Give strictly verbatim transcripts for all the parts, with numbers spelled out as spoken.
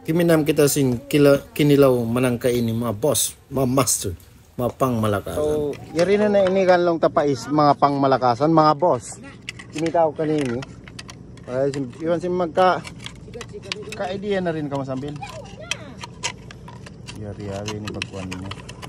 Kiminam kita sing kila, kinilaw manang kaini mga boss, mga master, mga pang malakasan. So, yari na na inigan lang tapais mga pang malakasan, mga boss. Kinitaw kanini. Ay, iwan si magka ka-idea na rin ka masambil. Yari-yari ni bagkuan niya.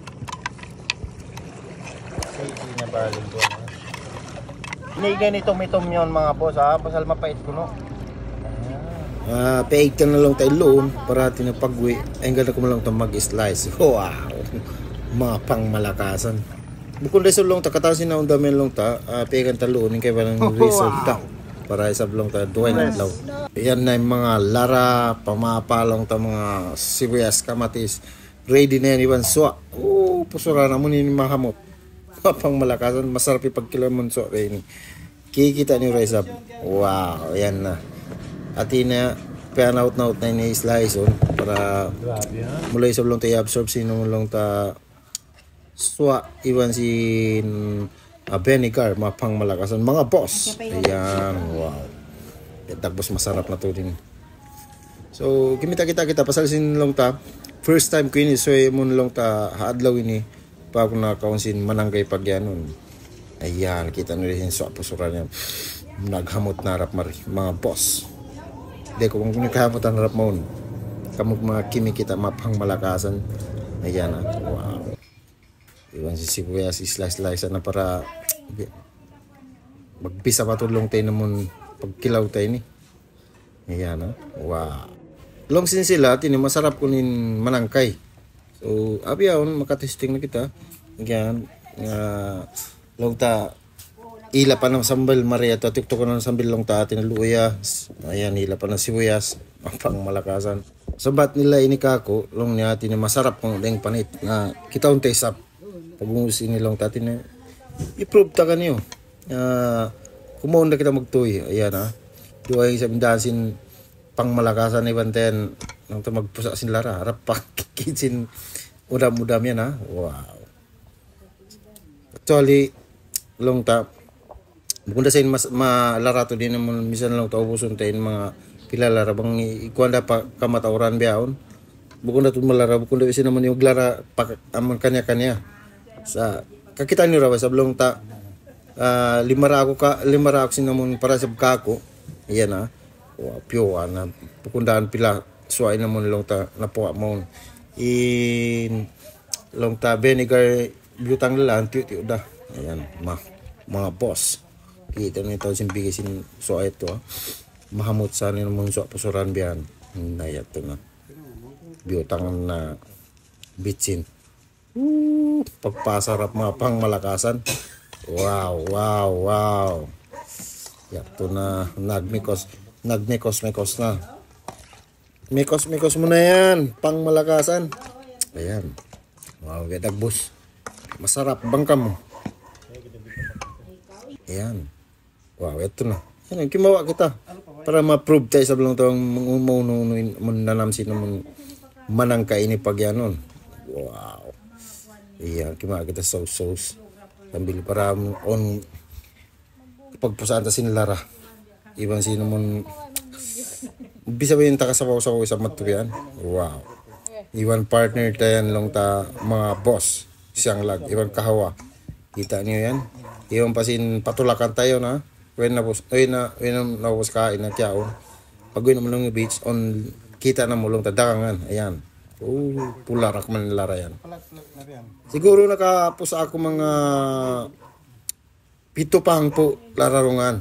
Say, di na balin ko. Inigan ni tom-tom yun mga boss ha, pasal mapait ko no. Uh, paig na lang tayo loon para tinapagwi ay ganda ko lang ito mag-slice. Wow, mga pang malakasan bukod na sa long ta katasin na undamay long ta uh, paigan ta loon kaya parang oh, resulta wow. Para isab long ta duway na law yan na yung mga lara pamapalong ta mga sibuyas kamatis ready na yan iwan suwa oh pusura na mo ni mahamot mga pang malakasan masarap ipagkila mo suwa kayo ni kikita ni Resab. Wow, yan na ati na pan-out na out na ini-slice on para mulai sa long tayo absorb sinong long ta swa iwan si uh, vinegar mga pang malakasan mga boss. Ayan, wow. Tapos masarap na to din. So kimita kita kita pasal sin long ta first time ko ini so mon long ta haadlaw ini pa ako na kaunsin mananggay pagyanon. Ayan, kita nyo rin swa pusura niya naghamot na rap mari mga boss. Hindi ko kung nakahamot ang harap mo kamog mga kimi kita mapang malakasan. Ayan na. Wow. Iwan si sibuyas isla-slice na para magbisa patulong tayo naman pagkilaw tayo ni. Ayan na. Wow. Long sin sila tini masarap kunin manangkay. So abi yun makatesting na kita. Ayan. Uh, long ta ila pa ng sambal Maria to tiktok ko ng sambal long ta atin luya. Ayan ila pa ng sibuyas pang malakasan. Sabat nila ini kako long ni atin masarap kung deng panit na kita untay sap pagungus ini long ta atin i-prove ta kanyo. Uh, kumaon na kita magtuy. Ayan ha. Duay sa bindasin pang malakasan ni banten nang ta magpusa sin lara harap pa kitsin udam-udam yan ha. Wow. Actually long ta bukod sa mas malarato din naman misan lang taubuson tayo mga pilalara bang ikuanda pa kamatauran biyaon bukod na ito malara bukod na isa naman yung lara pa amang kanya-kanya sa kakita niyo rawa sa blong ta uh, limara ako ka limara ako sinamon para sa kako yan ha wow, piwa na pukundaan pila suway naman long ta napuwa mo in long ta vinegar butang lalan tiyo-tiyo da ayan ma mga boss kita na ito sin bigisin so ito ah. Mahamot sa nila mong so pusuran biyan nayat to na biotang na bitsin uh, pagpasarap mga pang malakasan wow wow wow yato na nagmikos nagmikos mikos na mikos mikos mo na yan pang malakasan ayan wow gadagbus masarap bangka mo ayan. Wow, ito na. Yan, kimawa kita. Para ma-prove tayo sa lang itong umununuin nanam sino manangka ini pag yanon. Wow. Ayan, kimawa kita sauce-sauce. Sambil para on pagpusaan ta sinilara. Ibang sino mon bisa ba yung takasabaw-sabaw sa matuyan? Wow. Iwan partner tayan lang ta mga boss. Siyang lag. Iwan kahawa. Kita niyo yan. Iwan pasin patulakan tayo na. When na pus, ay na, when na pus kain na kiyaon. Pag gawin naman lang yung beach, on, kita na mulong tadakangan. Ayan. Oh, pularak man nilara yan. Siguro nakapos ako mga pito pang po lararungan.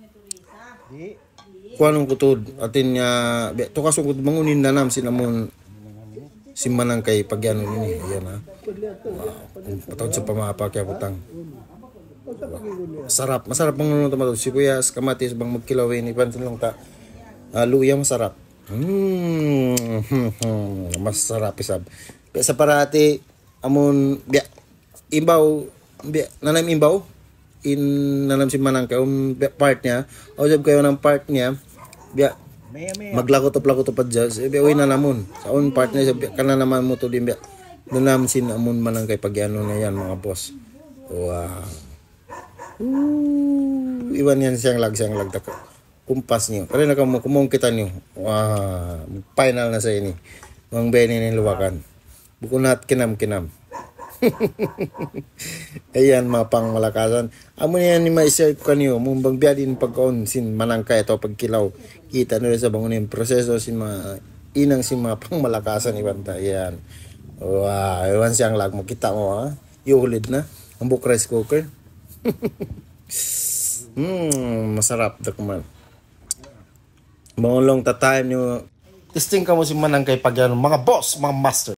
Kung anong kutod, atin niya, ito kasungkot mangunin na nam sinamon simanang kay pagyanon ini. Ayan ha. Wow. Patawad sa pamapak kaya putang. Masarap, masarap bang nung tomato sibuyas, kamatis bang magkilawin ipan lang ta. Uh, luya masarap. Hmm. Masarap isab. Sa parati amon biya imbaw biya nanam imbaw in nanam si manang kay um part niya. O job kayo ng part niya. Biya maglakot-lakot pa dyan. Biya uwi na namon. Sa on part niya kana naman mo to din biya. Nanam sin amon manang kay pagyano na yan mga boss. Wow. Ooh, iwan yan siyang lag siyang lag tako. kumpas niyo. Kaya na kamo kumong kita niyo. Wah, final na sa ini. Mang beni ni luwakan. Bukunat kinam-kinam. Ayan mga pang malakasan. Amo yan ni may share ko kanyo. Mumbang biyadin pagkaon sin manangka ito pagkilaw. Kita nyo sa bangunin proseso sin mga inang sin mga pang malakasan ibanta. Ayan. Wow, iwan siyang lag mo. Kita mo ha. Iulid na. Ang book rice cooker. Hmm, masarap dakman. Mga long ta time nyo. Testing ka mo si manangkay pag yan. Mga boss, mga master.